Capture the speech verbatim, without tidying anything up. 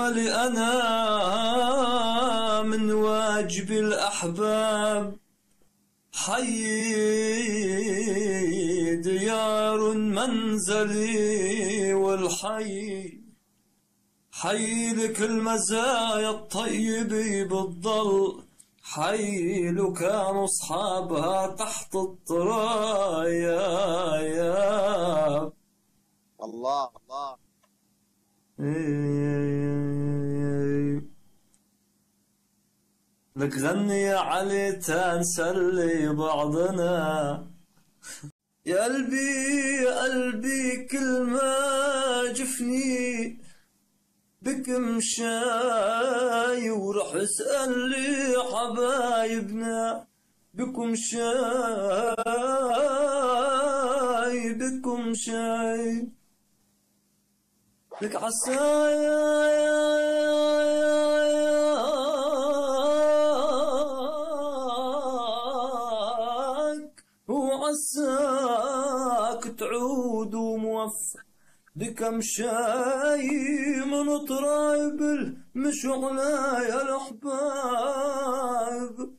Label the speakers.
Speaker 1: سؤالي أنا من واجب الأحباب، حي ديار منزلي والحي، حي لك المزايا الطيبة بالضل، حي لو كانوا أصحابها تحت الطرايا يا
Speaker 2: الله الله.
Speaker 1: لك غني يا علي تنسلي بعضنا، يا قلبي يا قلبي كل ما جفني بك مشاي، ورح اسأل لي حبايبنا بكم شاي بكم شاي. لك عساك وعساك تعود وموفق بكم شاي من طرايب المشعلة يا الأحباب.